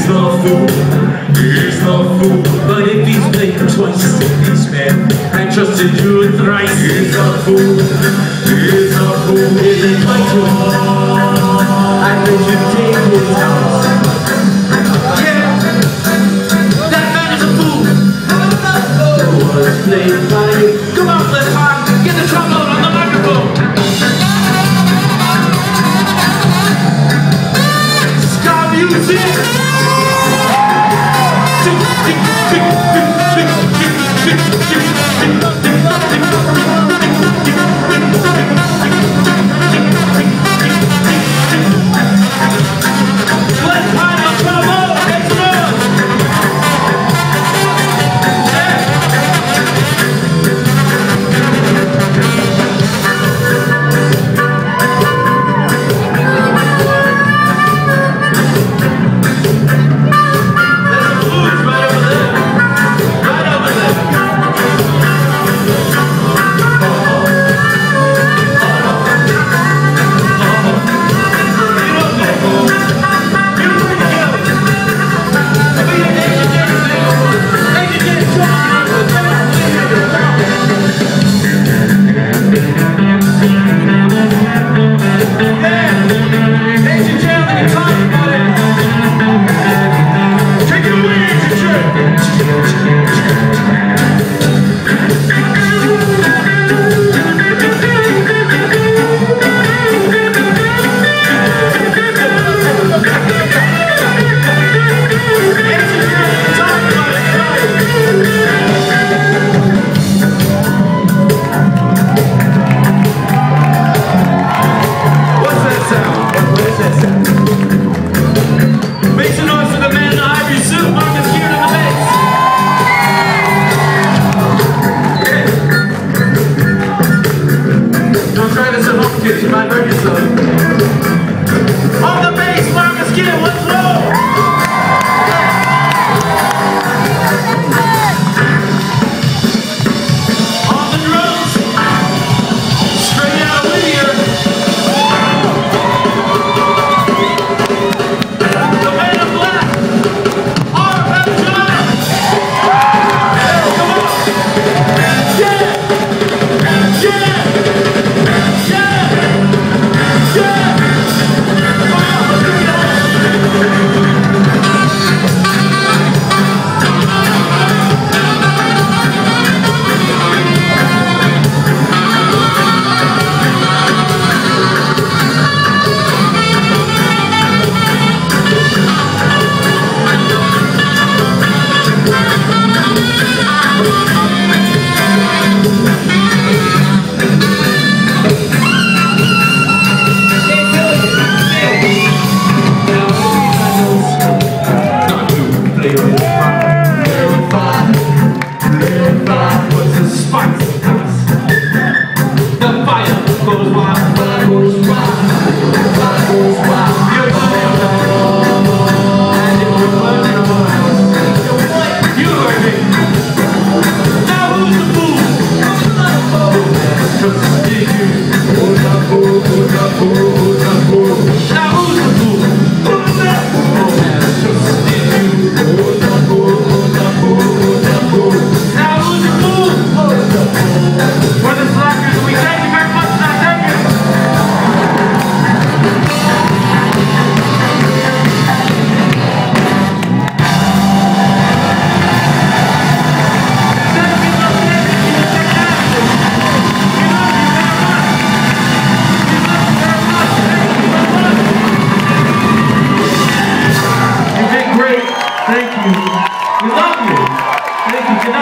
no fool, he's no fool. But if he's played twice, this man, I trusted you thrice. He's a fool, he's a fool. Is it my turn? I bet you take his house. Yeah, that man is a fool. Was played by you. Come on, let's rock. Get the trombone on the microphone. Ska music. You might hurt yourself. On the bass, Marcus Gill, let's roll! On the drums, straight out of Whittier. The man in black, R.F. John. Come on! Yeah! Yeah! Thank you. We love you. Thank you.